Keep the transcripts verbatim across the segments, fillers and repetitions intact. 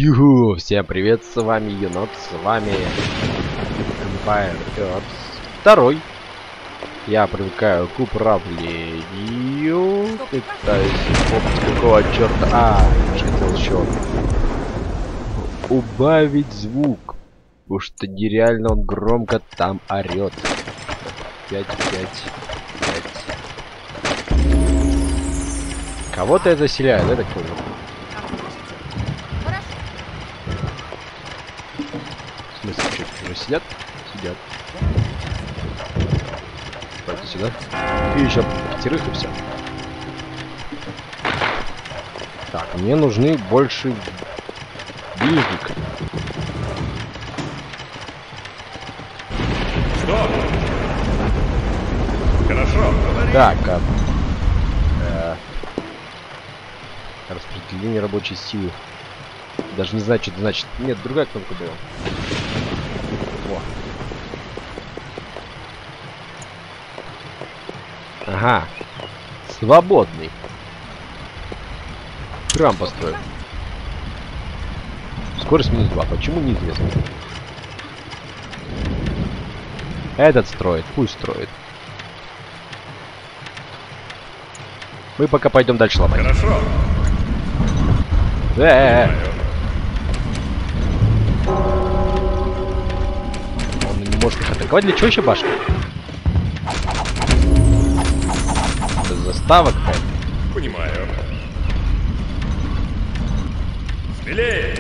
Юху! Всем привет, с вами Енот, с вами Empire Earth второй. Я привыкаю к управлению. Пытаюсь... Оп, какого черта? А, я же хотел еще убавить звук. Потому что нереально он громко там орет. Пять, пять, пять. Кого-то я заселяю, да, так понял? В смысле, что, уже сидят? Сидят. Пойди сюда. И еще пятерых и все. Так, мне нужны больше ближник. Что? Хорошо. Так, а... э, распределение рабочей силы. Даже не знаю, что это значит. Нет, другая кнопка была. Во. Ага. Свободный. Храм построил. Скорость минус два. Почему, неизвестно. Этот строит. Пусть строит. Мы пока пойдем дальше ломать. Хорошо. Э -э -э. Он не может их атаковать. Для чего еще башня? Это заставок какая-то. Понимаю. Смелее.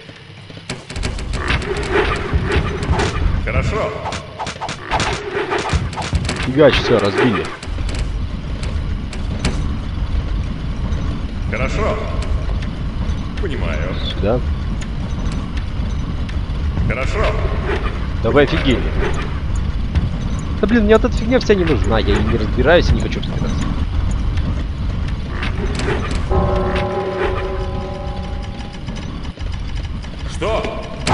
Хорошо. Фигач, все, разбили. Хорошо. Понимаю. Сюда. Хорошо. Да вы офигели. Да блин, мне вот эта фигня вся не нужна. Я не разбираюсь и не хочу разбираться. Что?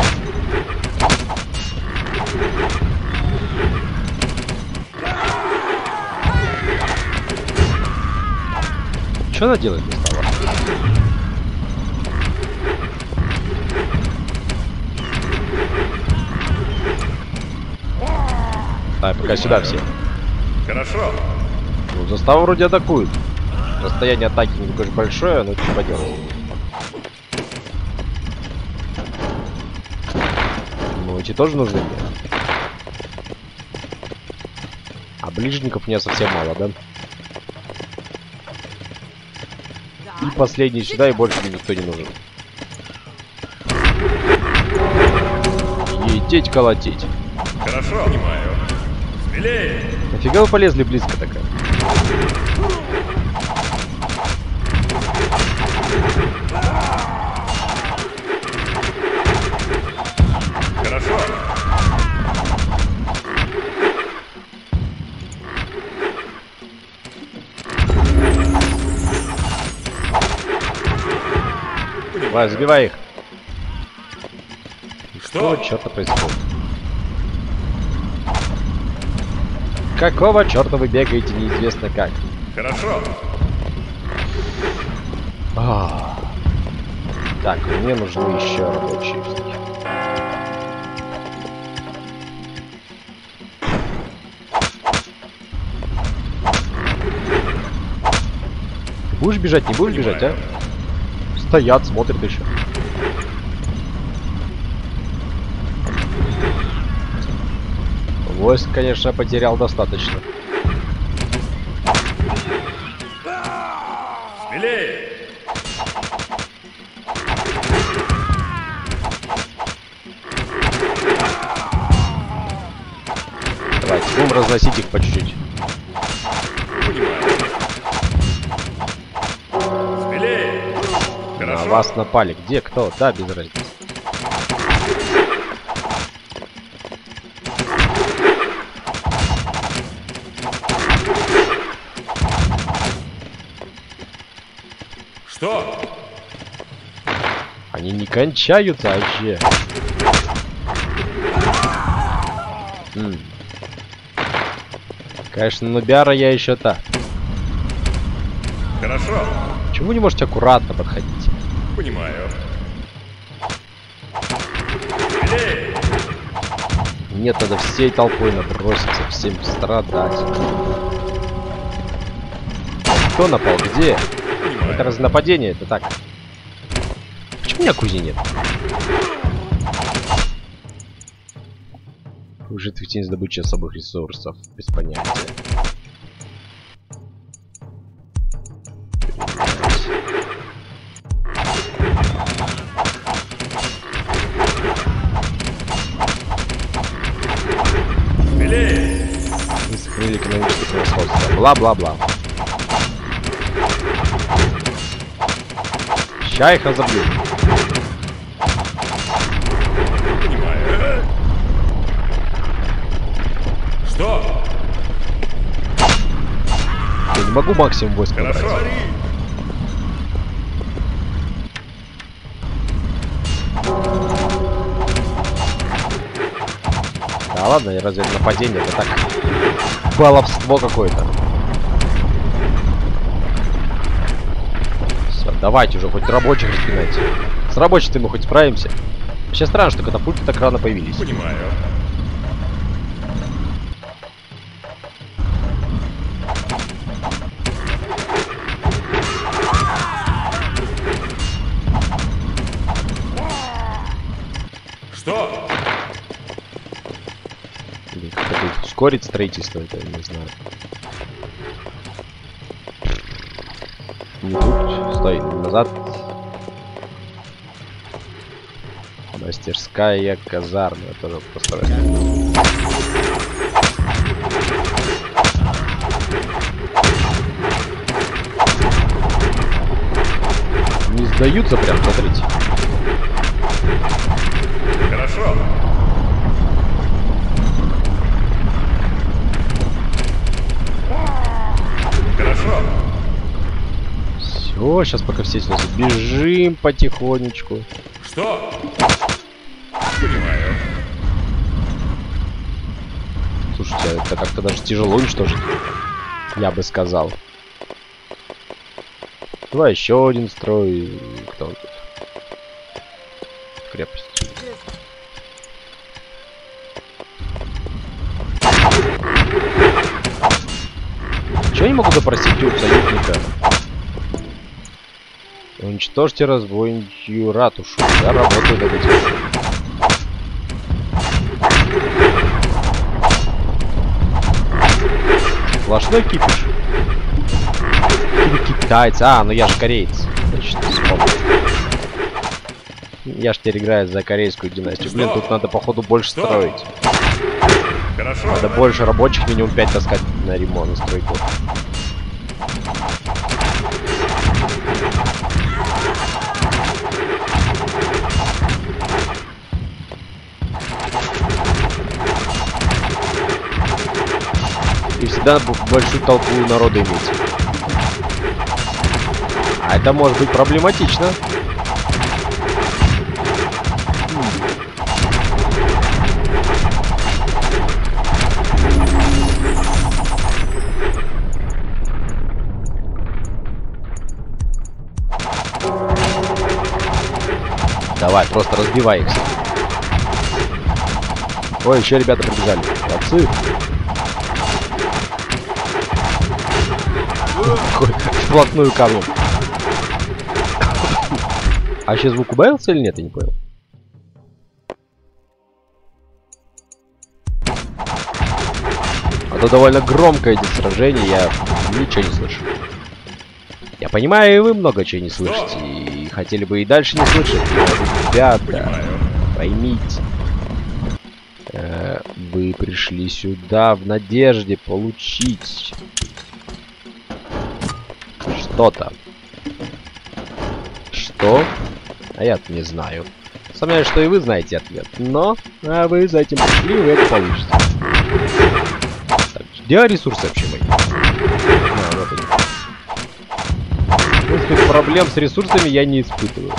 Что она делает не стала? Так, пока сюда все. Хорошо. Ну, заставу вроде атакуют. Расстояние атаки не такое же большое, но что поделать. Ну, эти тоже нужны мне. А ближников у меня совсем мало, да? И последний сюда, и больше мне никто не нужен. Ететь, колотеть. Хорошо. Понимаю. Смелее. Нафига вы полезли близко такая? Хорошо. Давай, забивай их. Что? Что черта происходит? Какого черта вы бегаете неизвестно как? Хорошо. А. Так, мне нужны еще рабочие всякие. Будешь бежать, не будешь бежать, а? Стоят, смотрят еще. Войск, конечно, потерял достаточно. Смелее. Давайте, будем разносить их по чуть-чуть. Смелее. На Хорошо. вас напали. Где, кто? Да, без разницы. Что? Они не кончаются вообще. М. Конечно, на биара я еще та. Хорошо. Почему вы не можете аккуратно подходить? Понимаю. Нет, надо всей толпой наброситься, всем страдать. Кто напал? Где? Это разве нападение? Это так. Почему у меня кузи нет? Уже эффективность добычи особых ресурсов. Без понятия. Мы сохранили экономическое превосходство. Бла-бла-бла. Ща их разобью. Понимаю. Что? Я не могу максимум войск набрать. Хорошо. Да ладно, разве это нападение? Это так баловство какое-то. Все, давайте уже хоть рабочих распинайте. С рабочими мы хоть справимся. Вообще странно, что катапульты так рано появились. Понимаю. Что? Или как-то ускорить строительство, это я не знаю. Не тут, стой, назад. Мастерская казарма, я тоже постараюсь. Не сдаются прям, смотрите. Хорошо. Хорошо. Все, сейчас пока все сносят. Бежим потихонечку. Что? Понимаю. Слушайте, это как-то даже тяжело уничтожить. Я бы сказал. Давай еще один строй. Кто он тут? Крепость. Чего я не могу запросить у союзника? Уничтожьте разбойничью ратушу. Я работаю над этим. Сплошной кипиш. Или китайцы. А, ну я же кореец. Значит, вспомнил. Я ж теперь играю за корейскую династию. Блин, тут надо походу больше Что? строить. Хорошо. Надо больше рабочих, минимум пять таскать на ремонт, на стройку. И всегда надо большую толпу народа иметь. А это может быть проблематично. Давай, просто разбивай их. Ой, еще ребята прибежали. Молодцы. Вплотную камнем. А еще звук убавился или нет, я не понял. А то довольно громко идет сражение, я ничего не слышу. Я понимаю, и вы много чего не слышите, и хотели бы и дальше не слышать. Но, ребята, поймите, э, вы пришли сюда в надежде получить что-то. Что? А я-то не знаю. Сомневаюсь, что и вы знаете ответ. Но а вы за этим пришли, вы это получите. Так, где ресурсы вообще мои? А, вот они. В принципе, проблем с ресурсами я не испытываю.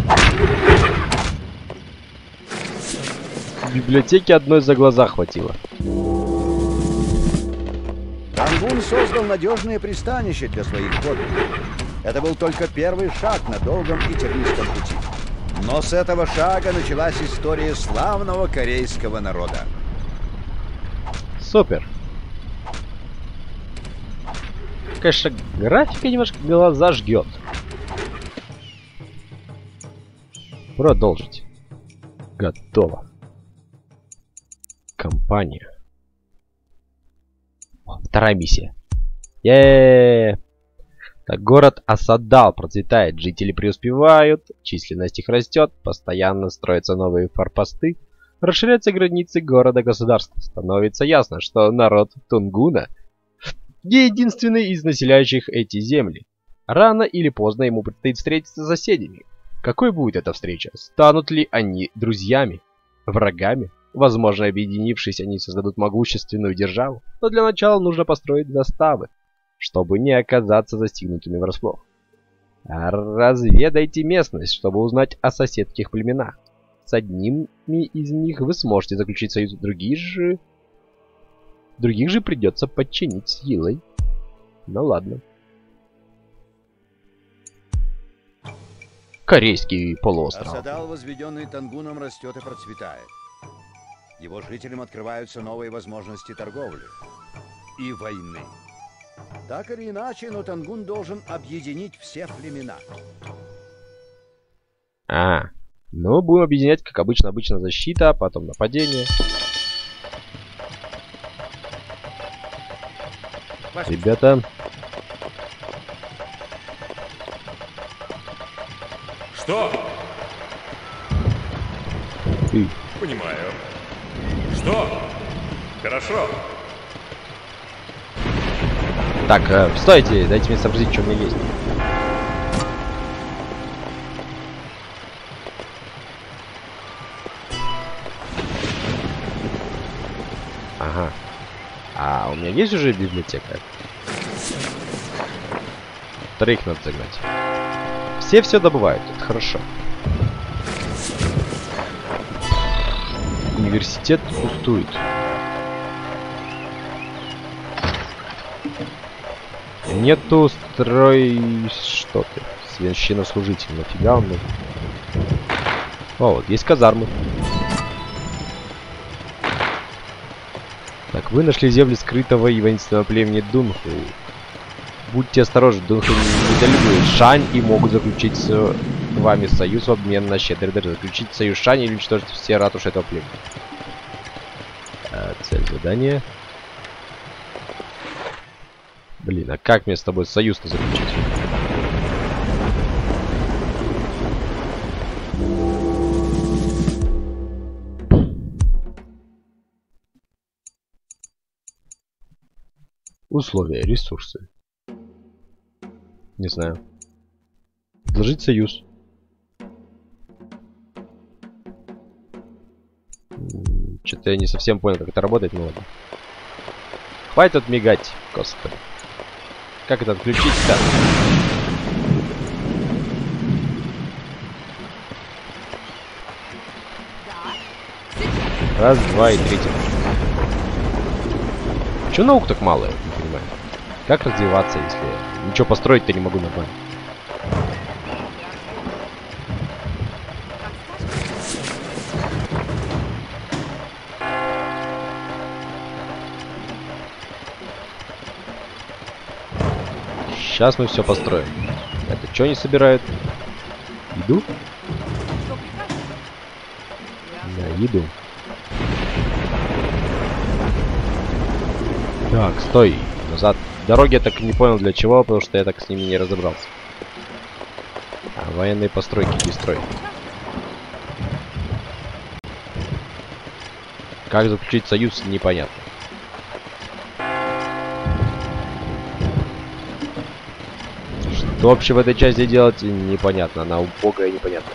В библиотеке одной за глаза хватило. Рангун создал надежное пристанище для своих подданных. Это был только первый шаг на долгом и тернистом пути. Но с этого шага началась история славного корейского народа. Супер. Конечно, графика немножко глаза жгет. Продолжить. Готово. Компания. О, вторая миссия. Е-е-е. Так, город Асадал процветает, жители преуспевают, численность их растет, постоянно строятся новые форпосты, расширяются границы города-государства. Становится ясно, что народ Тунгуна не единственный из населяющих эти земли. Рано или поздно ему предстоит встретиться с соседями. Какой будет эта встреча? Станут ли они друзьями? Врагами? Возможно, объединившись, они создадут могущественную державу. Но для начала нужно построить заставы, чтобы не оказаться застигнутыми врасплох. Разведайте местность, чтобы узнать о соседских племенах. С одними из них вы сможете заключить союз, другие же... Других же придется подчинить силой. Ну ладно. Корейский полуостров. Асадал, возведенный Тангуном, растет и процветает. Его жителям открываются новые возможности торговли и войны. Так или иначе, но Тангун должен объединить все племена. А, ну будем объединять, как обычно, обычно защита, потом нападение. Ребята. Что? Ты. Понимаю. Что? Хорошо. Так, э, стойте, дайте мне сообразить, что у меня есть. Ага. А у меня есть уже библиотека? Троих надо загнать. Все все добывают, это хорошо. Университет пустует. Нету строй... Что ты? Священнослужитель. Нафига он нужен? О, вот есть казармы. Так, вы нашли земли скрытого и воинственного племени Дунху. Будьте осторожны, Дунху недолюбливают Шань и могут заключить с вами союз в обмен на щедрый дар. Заключить союз Шань или уничтожить все ратуши этого племени. А, цель задания. Блин, а как мне с тобой союз-то заключить? Условия, ресурсы. Не знаю. Предложить союз. Что-то я не совсем понял, как это работает, но ладно. Хватит тут мигать, господи. Как это отключить-то? Раз, два и третий. Чего наук так мало, я не понимаю. Как развиваться, если я ничего построить-то не могу нормально? Сейчас мы все построим. Это что они собирают? Еду? Да, еду. Так, стой. Назад. Дороги я так и не понял для чего, потому что я так с ними не разобрался. А, военные постройки не строить. Как заключить союз, непонятно. Что вообще в этой части делать, непонятно. Она убогая и непонятная.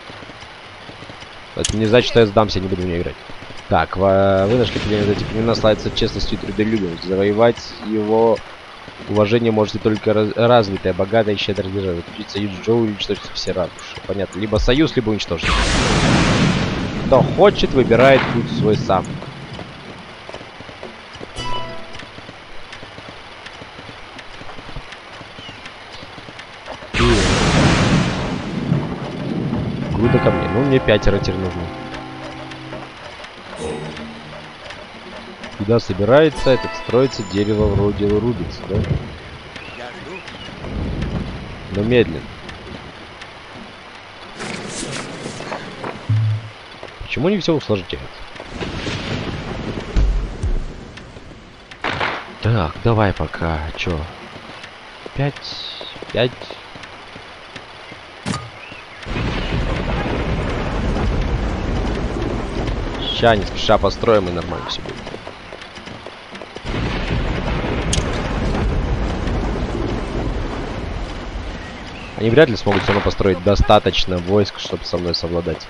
Это не значит, что я сдамся, не буду в нее играть. Так, вы нашли племя, эти племена славятся честностью и трудолюбием. Завоевать его уважение можете только раз развитая, богатая и щедрая держава. Заключить союз Джоу и уничтожить все ратуши. Понятно. Либо союз, либо уничтожить. Кто хочет, выбирает путь свой сам. Груда ко мне. Ну, мне пятеро теперь нужно. Когда собирается, этот строится, дерево вроде рубится, да? Я жду. Но медленно. Почему они все усложняют? Так, давай пока. Чё? Пять. Пять. Ща не спеша построим, и нормально все будет. Они вряд ли смогут все равно построить достаточно войск, чтобы со мной совладать.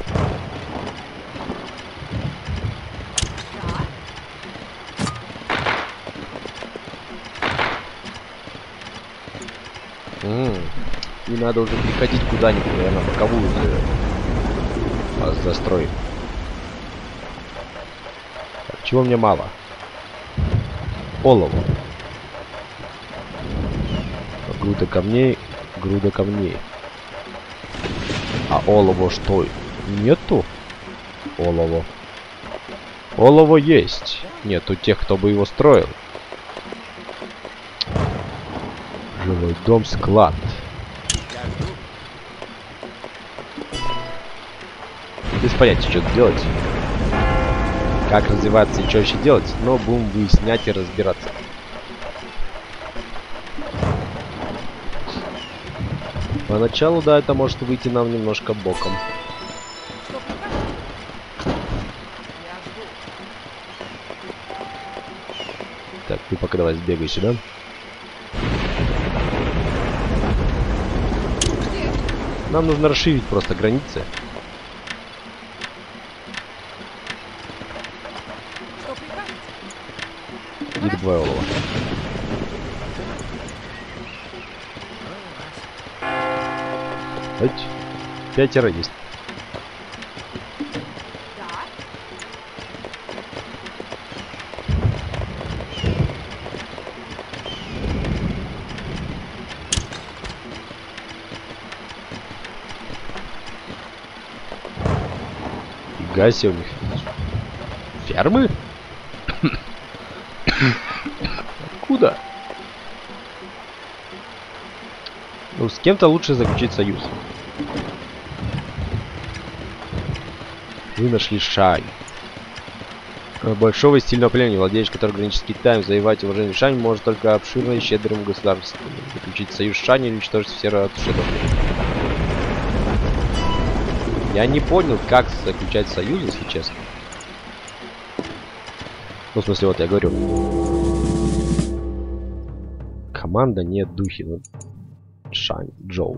М-м, и надо уже переходить куда-нибудь, наверное, боковую за... застрой. Так, чего мне мало? Олово. Груда камней, груда камней. А олово что? Нету? Олово. Олово есть. Нету тех, кто бы его строил. Жилой дом, склад. Без понятия, что делать. Как развиваться и что еще делать, но будем выяснять и разбираться. Поначалу, да, это может выйти нам немножко боком. Так, ты пока давай сбегай сюда. Нам нужно расширить просто границы. И два олова. Хоть пятеро есть. Фига себе у них. Фермы? Откуда? Ну, с кем-то лучше заключить союз. Вы нашли Шань. Большого и стильного племени, владеющий, который граничит с Китаем, завоевать уважение Шань может только обширно и щедрым государством. Заключить союз Шань или уничтожить все ратуши. Я не понял, как заключать союз, если честно. Ну, в смысле, вот я говорю. Команда нет духи. Ну, Шань, Джоу.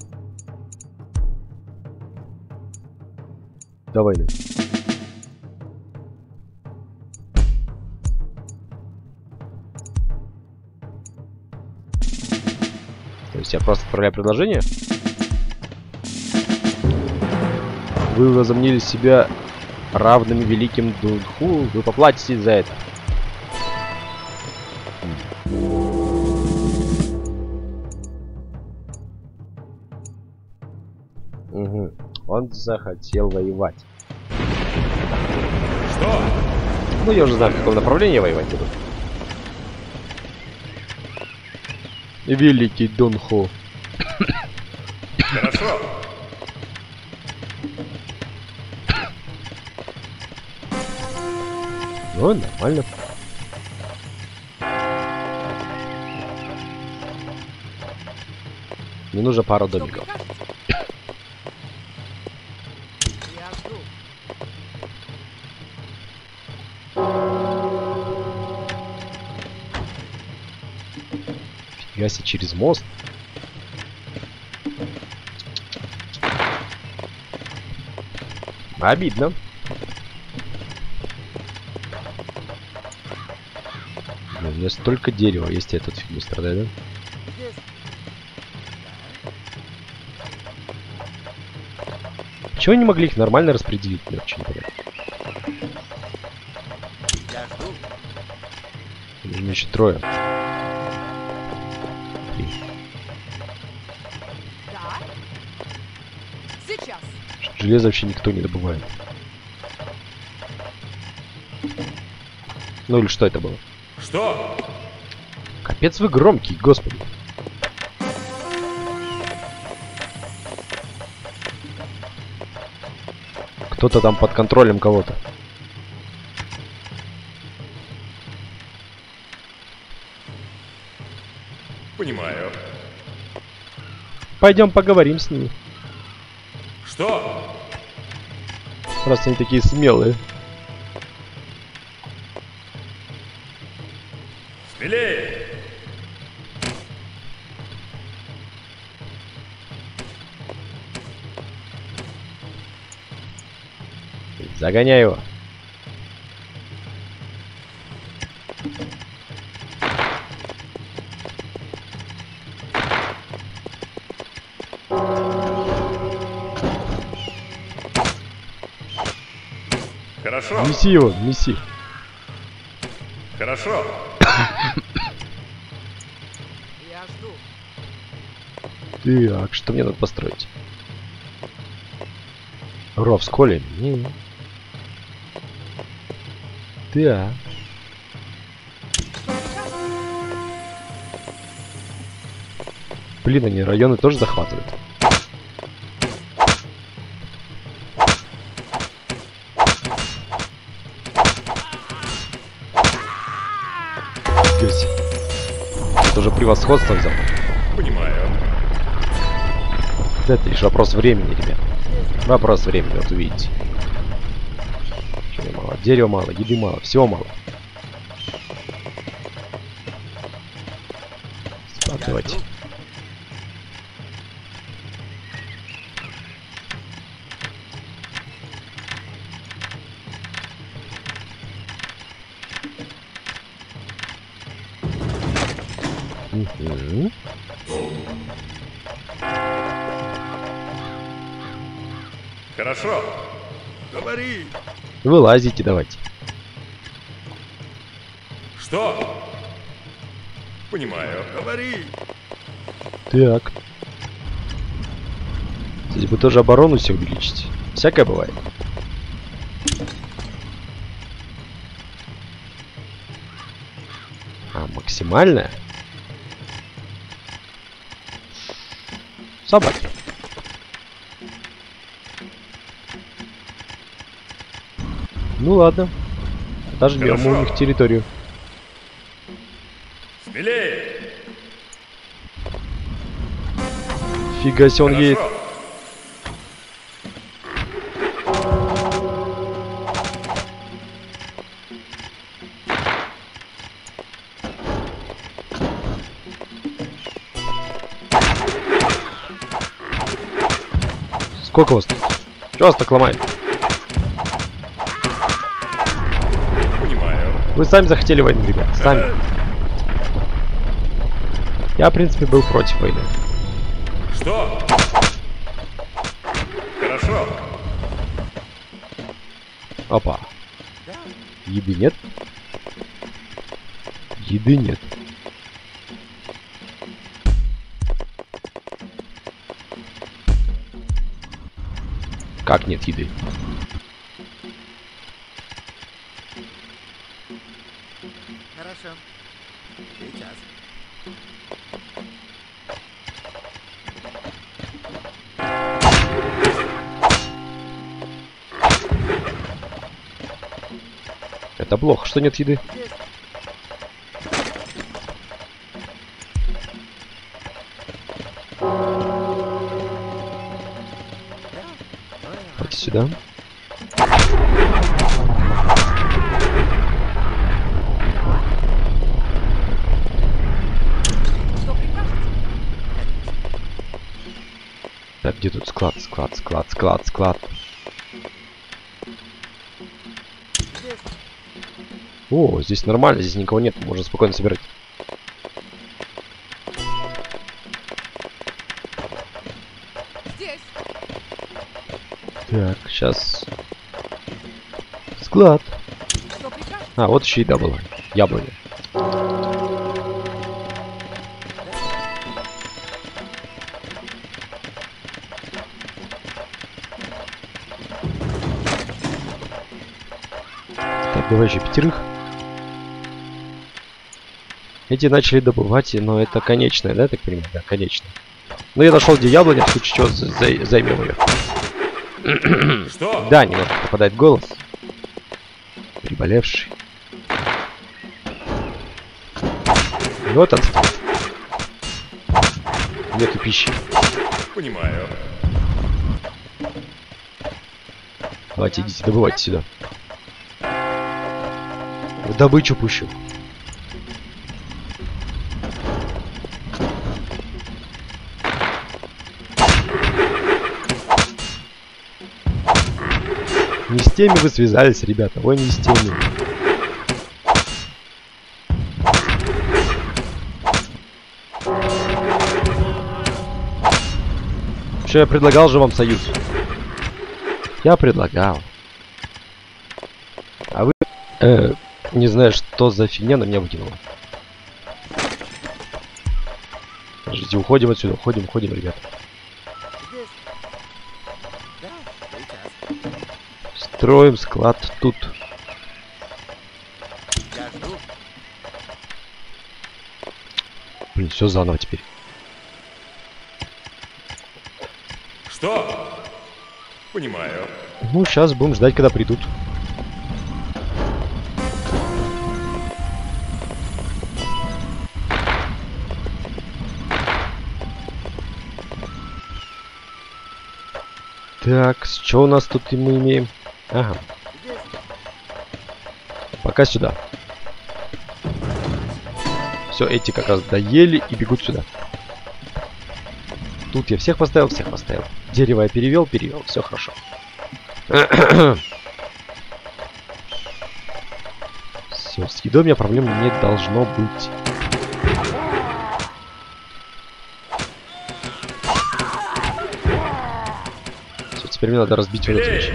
Давай. То есть я просто отправляю предложение? Вы возомнили себя равными великим Дунху, вы поплатитесь за это. Угу. Он захотел воевать. Что? Ну, я уже знаю, в каком направлении воевать буду. Великий Дунху. Хорошо. Ну, нормально. Мне нужно пару домиков. Фига себе, через мост. Обидно. У меня столько дерева, если этот фиг не страдает, да? Чего не могли их нормально распределить? Мне вообще не понятно. Нужно еще трое. Три. Железо вообще никто не добывает. Ну или что это было? Что? Капец вы громкий, господи. Кто-то там под контролем кого-то. Понимаю. Пойдем поговорим с ними. Что? Раз они такие смелые. Смелее! Загоняй его. Хорошо. Неси его, неси. Хорошо. Я жду. Так, что мне надо построить? Ров с колями? Не. Да. Блин, они районы тоже захватывают. Гёсь. Это уже превосходство взял. Понимаю. Это лишь вопрос времени, ребят. Вопрос времени, вот увидите. Чего мало? Дерева мало, еды мало, всего мало. Давайте. Угу. Хорошо. Говори. Вылазите давайте. Что? Понимаю. Говори. Так. Здесь бы тоже оборону все увеличить. Всякое бывает. А, максимальная? Собаки. Ну ладно. Даже не у них территорию. Смелее. Фига себе, он Хорошо. едет. Сколько вас тут? Чего вас так ломает? Понимаю. Вы сами захотели войну, ребят. Сами. Я, в принципе, был против войны. Что? Хорошо. Опа. Еды нет? Еды нет. Как нет еды? Хорошо. Сейчас. Это плохо, что нет еды. Давайте сюда. Что прикажете? Так, где тут склад, склад, склад, склад, склад. Здесь. О, здесь нормально, здесь никого нет, можно спокойно собирать. Здесь. Так, сейчас. Склад. Что прикажете? А, вот еще еда была. Яблони. Так, давай еще пятерых. Эти начали добывать, но это конечное, да, так понимаю? Да, конечное. Ну, я нашел, где яблоня, в случае чего за за займем ее. Что? Да, немного попадает голос. Приболевший. Вот он. Нету пищи. Понимаю. Давайте, идите, добывайте сюда. В добычу пущу. Не с теми вы связались, ребята. Ой, не с теми. Что я предлагал же вам союз? Я предлагал. А вы... Э, не знаю, что за фигня на меня выкинула. Подождите, уходим отсюда. Уходим, уходим, ребята. Строим склад тут. Блин, все заново теперь. Что? Понимаю. Ну, сейчас будем ждать, когда придут. Так, что у нас тут и мы имеем? Ага. Пока сюда. Все, эти как раз доели и бегут сюда. Тут я всех поставил, всех поставил. Дерево я перевел, перевел. Все хорошо. Все, с едой у меня проблем не должно быть. Все, теперь мне надо разбить вот эту вещь.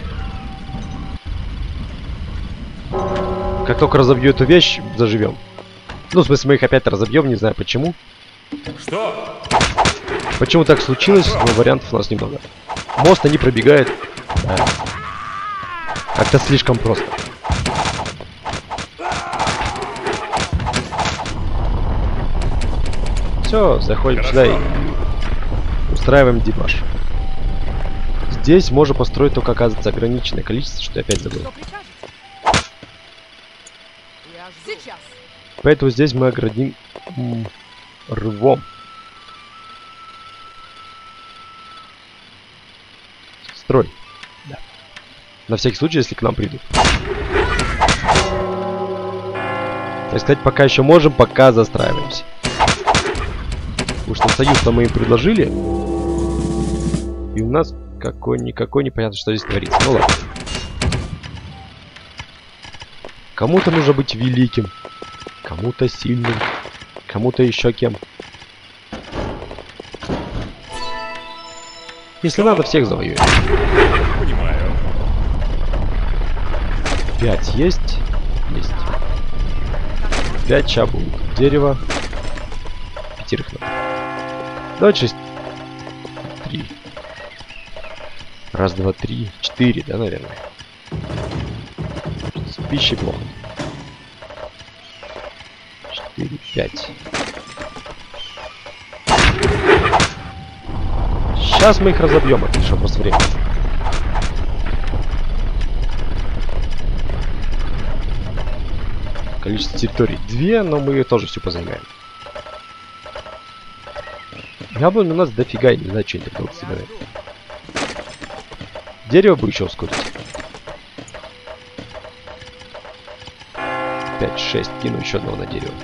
Как только разобью эту вещь, заживем. Ну, в смысле, мы их опять разобьем, не знаю почему. Что? Почему так случилось, но вариантов у нас немного. Мост они пробегают. Да. Как-то слишком просто. Все, заходим Хорошо. сюда и устраиваем дебаш. Здесь можно построить только, оказывается, ограниченное количество, что я опять забыл. Что прикажете? Я жду. Сейчас. Поэтому здесь мы оградим м, рвом. Строй. Да. На всякий случай, если к нам придут. Так сказать, пока еще можем, пока застраиваемся. Потому что союз-то мы им предложили. И у нас какой-никакой непонятно, что здесь творится. Ну ладно. Кому-то нужно быть великим. Кому-то сильным. Кому-то еще кем. Если надо, всех завоюем. Понимаю. Пять есть? Есть. Пять чабу. Дерево. Пятерых надо. Давайте шесть. Три. Раз, два, три. Четыре, да, наверное. С пищей плохо. Четыре, пять. Сейчас мы их разобьем, это лишь вопрос времени. Количество территорий две, но мы ее тоже всю позаймаем. Яблонь у нас дофига, я не знаю, что они так долго собирают. Дерево бы еще ускорить. пять, шесть, кину еще одного на дерево.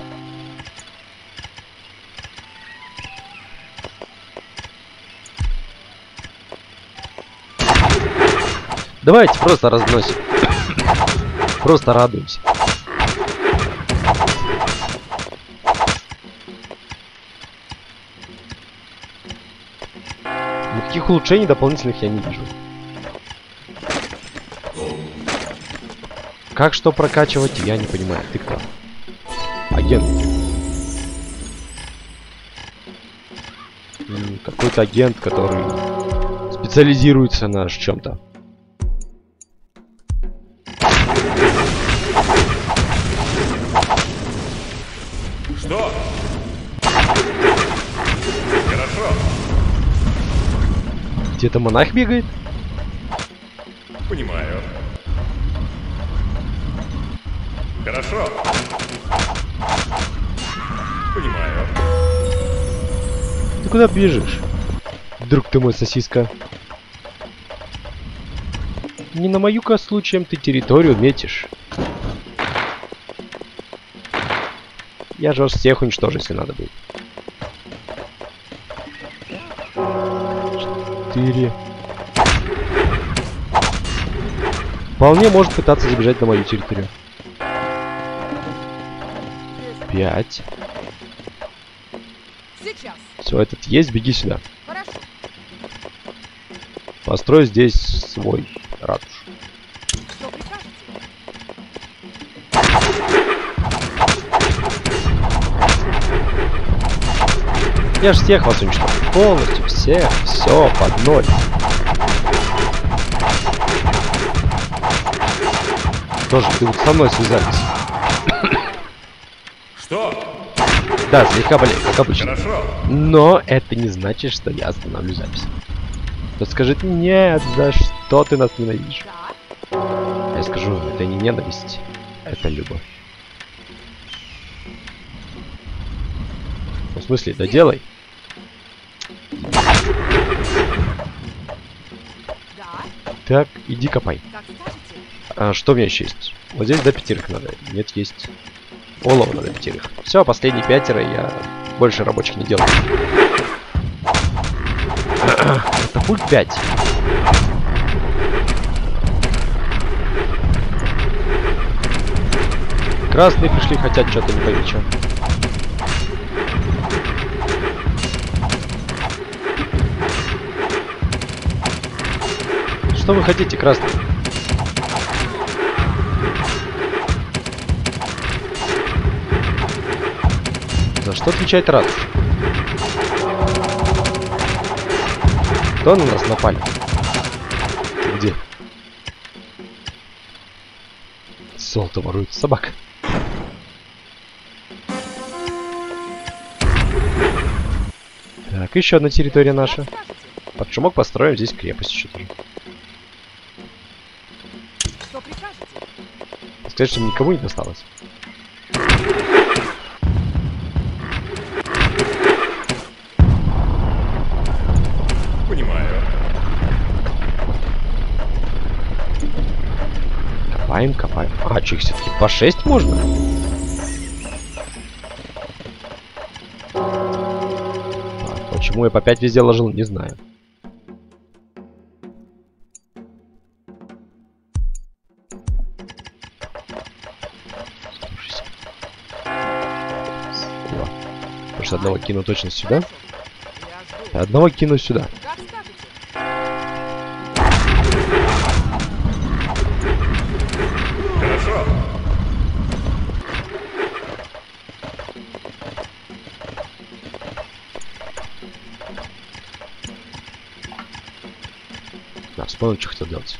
Давайте просто разносим. Просто радуемся. Никаких улучшений дополнительных я не вижу. Как что прокачивать, я не понимаю. Ты кто? Агент. Какой-то агент, который специализируется на чем-то. Что? Хорошо. Где-то монах бегает? Понимаю. Хорошо. Понимаю. Ты куда бежишь? Друг ты мой, сосиска. Не на мою-ка случаем ты территорию метишь. Я же вас всех уничтожу, если надо будет. Четыре. Вполне может пытаться забежать на мою территорию. Пять. Сейчас. Все, этот есть, беги сюда. Хорошо. Построй здесь свой ратуш. Что прикажете? Я же всех вас уничтожу. Полностью всех. Все, под ноль. Тоже, ты вот со мной связались. Что? Да, слегка болеет, как обычно. Хорошо. Но это не значит, что я остановлю запись. Кто скажет, нет, за что ты нас ненавидишь? Да. Я скажу, это не ненависть, это любовь. Ну, в смысле, доделай. Да. Так, иди копай. Как скажете. А что у меня еще есть? Вот здесь до пятерых надо. Нет, есть. Олова надо пятерых. Все, последние пятеро я больше рабочих не делаю. Это пульт пять. Красные пришли, хотят что-то, не пойми что. Что вы хотите, красные? За что отвечает ратуш? Кто на нас напали? Где? Золото ворует собака. Так, еще одна территория наша. Как скажете. Под шумок построим здесь крепость еще тоже. Что прикажете? Сказать, что никому не досталось. Понимаю. Копаем, копаем. А, что их все-таки по шесть можно? Так, почему я по пять везде ложил, не знаю. сто шестьдесят. Два. Потому что одного кину точно сюда. Хорошо. Я жду. Одного кину сюда. Как скажете. Хорошо. Да, вспомнил, что хотел делать.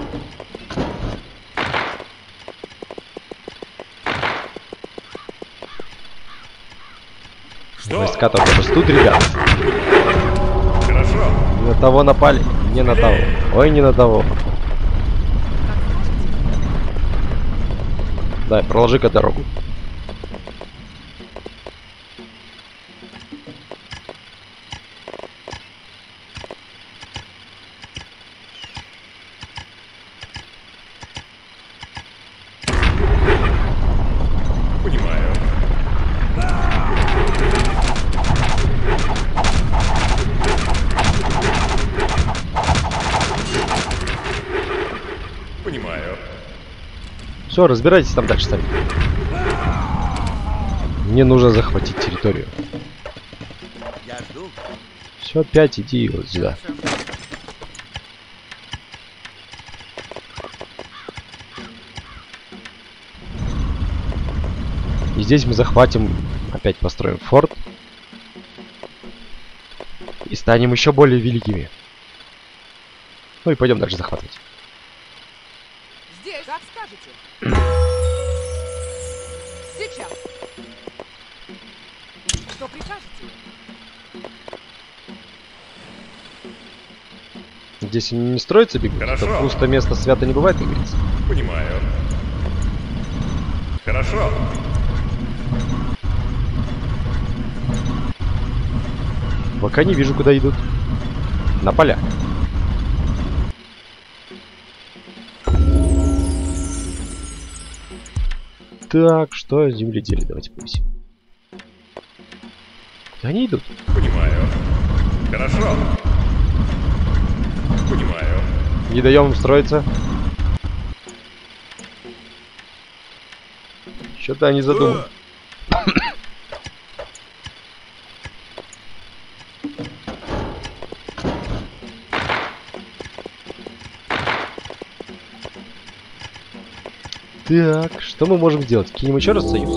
Что? Войска только растут, ребят. Хорошо. Не на того напали, не на того. Ой, не на того. Как скажете. Дай, проложи-ка дорогу. Понимаю. Понимаю. Все, разбирайтесь там дальше сами. Мне нужно захватить территорию. Я жду. Все, опять иди вот сюда. И здесь мы захватим, опять построим форт. И станем еще более великими. Ну и пойдем дальше захватывать. Здесь. Как скажете. Сейчас. Что прикажете? Здесь не строится бегут, Хорошо. то пусто место свято не бывает, как говорится. Понимаю. Хорошо. Пока не вижу, куда идут. На поля. Так, что земледелие? Давайте повысим. Куда они идут? Понимаю. Хорошо. Понимаю. Не даем им строиться. Что-то они задумали. Так, что мы можем сделать? Кинем еще раз союз?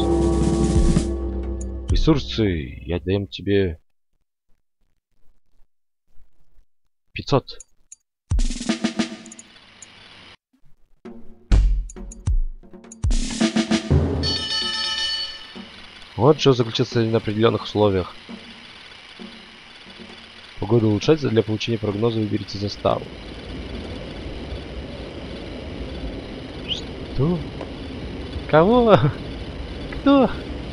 Ресурсы. Я даем тебе пятьсот. Вот что заключается на определенных условиях. Погода улучшается. Для получения прогноза выберите заставу. Что? Кого? Кто?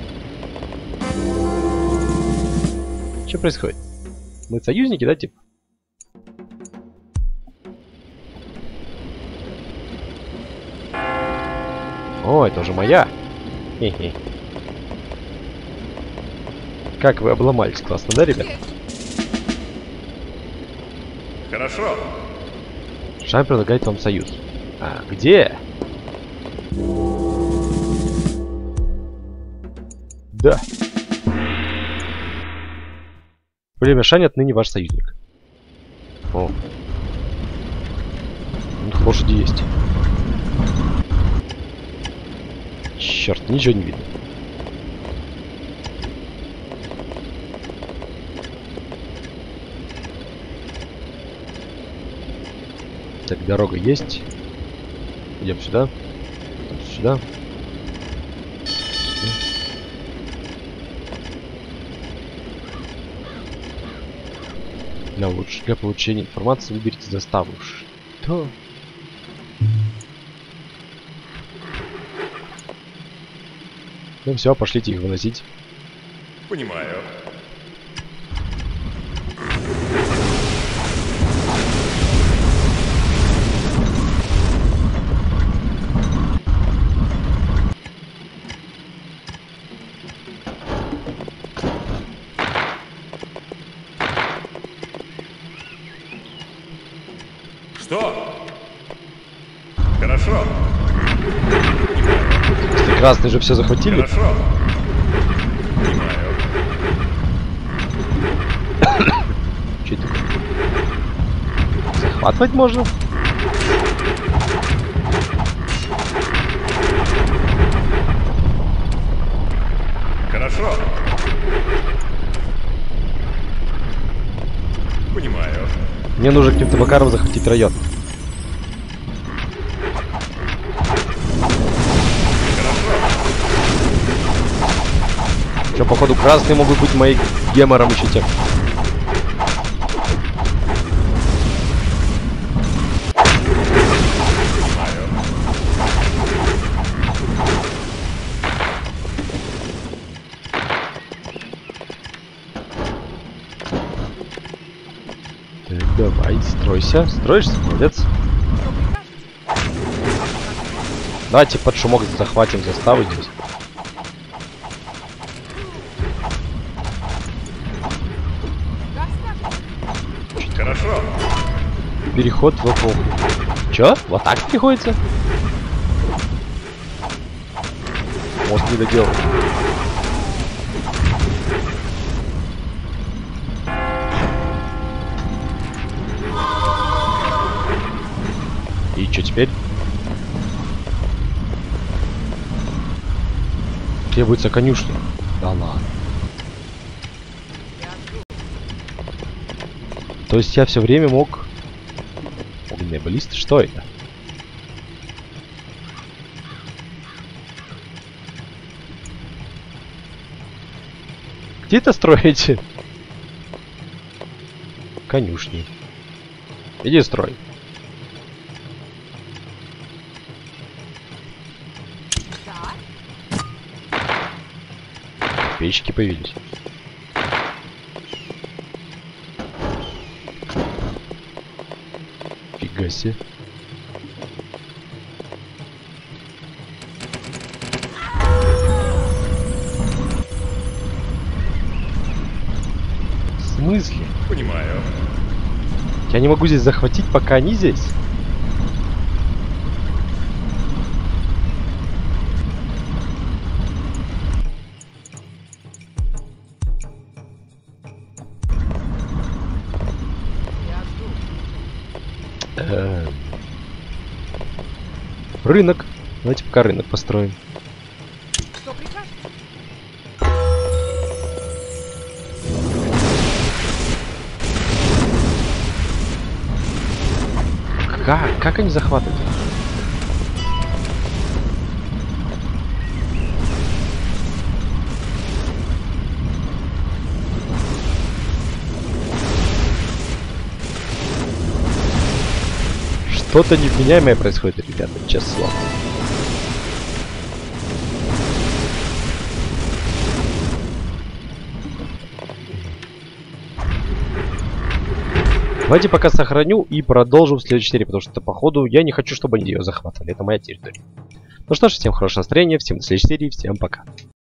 Что происходит? Мы союзники, да, типа? О, это уже моя. Хе-хе. Как вы обломались, классно, да, ребят? Хорошо. Шам предлагает вам союз. А где? Да. Время Шань отныне ваш союзник. О. У них лошади есть. Черт, ничего не видно. Так, дорога есть. Идем сюда. Сюда. Для, лучше, для получения информации выберите заставу. Что? Ну все, пошлите их выносить. Понимаю. Что? Хорошо. Красные же все захватили. Хорошо. Понимаю. Че это? Захватывать можно? Хорошо. Понимаю. Мне нужно каким-то макаром захватить район. Что, походу, красные могут быть моим гемором еще тем. Так, давай, стройся. Строишься, молодец. Давайте под шумок захватим заставу здесь. Хорошо. Переход в эпоху. Чё? Вот так приходится? Мост не доделал. И чё теперь? Требуется конюшня. Да ладно. То есть я все время мог... Огненные баллисты? Что это? Где-то строите? Конюшни. Иди строй. Да. Печки появились. Фига себе. В смысле? Понимаю. Я не могу здесь захватить, пока они здесь? Я жду. Эм. Рынок. Давайте пока рынок построим. Что прикажете? Как? Как они захватывают? Что-то невменяемое происходит, ребята, честное слово. Давайте пока сохраню и продолжим в следующей серии, потому что, походу, я не хочу, чтобы они ее захватывали. Это моя территория. Ну что ж, всем хорошего настроения, всем до следующей серии, всем пока.